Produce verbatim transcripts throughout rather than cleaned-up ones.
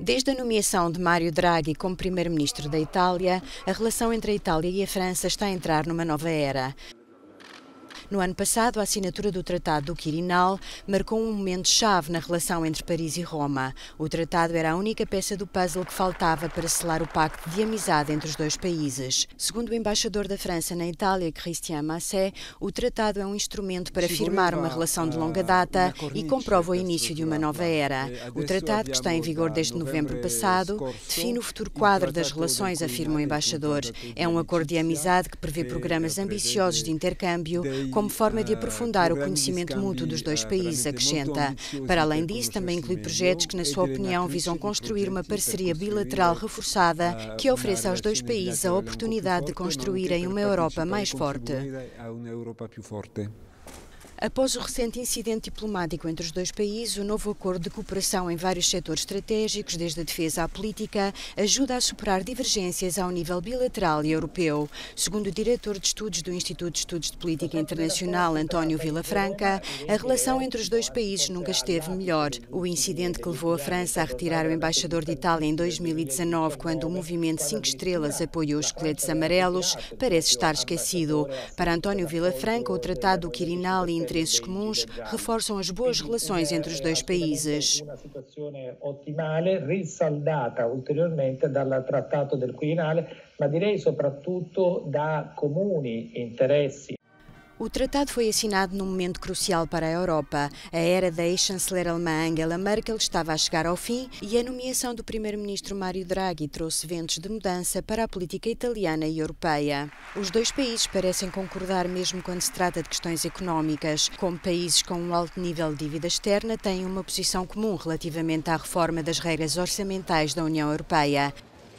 Desde a nomeação de Mário Draghi como primeiro-ministro da Itália, a relação entre a Itália e a França está a entrar numa nova era. No ano passado, a assinatura do Tratado do Quirinal marcou um momento-chave na relação entre Paris e Roma. O tratado era a única peça do puzzle que faltava para selar o pacto de amizade entre os dois países. Segundo o embaixador da França na Itália, Christian Masset, o tratado é um instrumento para firmar uma relação de longa data e comprova o início de uma nova era. O tratado, que está em vigor desde novembro passado, define o futuro quadro das relações, afirma o embaixador. É um acordo de amizade que prevê programas ambiciosos de intercâmbio, como forma de aprofundar o conhecimento mútuo dos dois países, acrescenta. Para além disso, também inclui projetos que, na sua opinião, visam construir uma parceria bilateral reforçada que ofereça aos dois países a oportunidade de construírem uma Europa mais forte. Após o recente incidente diplomático entre os dois países, o novo acordo de cooperação em vários setores estratégicos, desde a defesa à política, ajuda a superar divergências ao nível bilateral e europeu. Segundo o diretor de estudos do Instituto de Estudos de Política Internacional, António Villafranca, a relação entre os dois países nunca esteve melhor. O incidente que levou a França a retirar o embaixador de Itália em dois mil e dezanove, quando o movimento Cinco Estrelas apoiou os coletes amarelos, parece estar esquecido. Para António Villafranca, o Tratado do Quirinal e interesses comuns reforçam as boas relações entre os dois países. Uma situação ottimale, risaldata ulteriormente dal Trattato del Quirinale, ma direi soprattutto da comuni interessi. O tratado foi assinado num momento crucial para a Europa. A era da ex-chanceler alemã Angela Merkel estava a chegar ao fim e a nomeação do primeiro-ministro Mário Draghi trouxe ventos de mudança para a política italiana e europeia. Os dois países parecem concordar mesmo quando se trata de questões económicas. Como países com um alto nível de dívida externa, têm uma posição comum relativamente à reforma das regras orçamentais da União Europeia.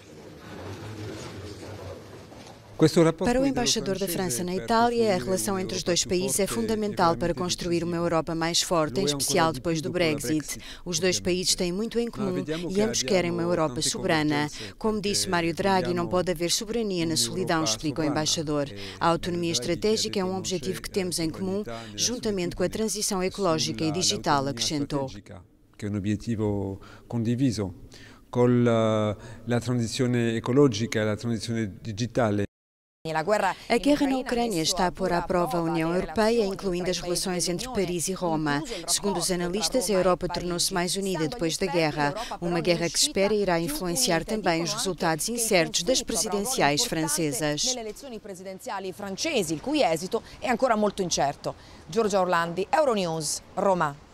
Para o embaixador da França na Itália, a relação entre os dois países é fundamental para construir uma Europa mais forte, em especial depois do Brexit. Os dois países têm muito em comum e ambos querem uma Europa soberana. Como disse Mário Draghi, não pode haver soberania na solidão, explica o embaixador. A autonomia estratégica é um objetivo que temos em comum, juntamente com a transição ecológica e digital, acrescentou. Que é um objetivo condiviso com a transição ecológica e a transição digital. A guerra na Ucrânia está a pôr à prova a União Europeia, incluindo as relações entre Paris e Roma. Segundo os analistas, a Europa tornou-se mais unida depois da guerra. Uma guerra que se espera irá influenciar também os resultados incertos das presidenciais francesas. Il cui esito è ancora molto incerto. Giorgia Orlandi, Euronews, Roma.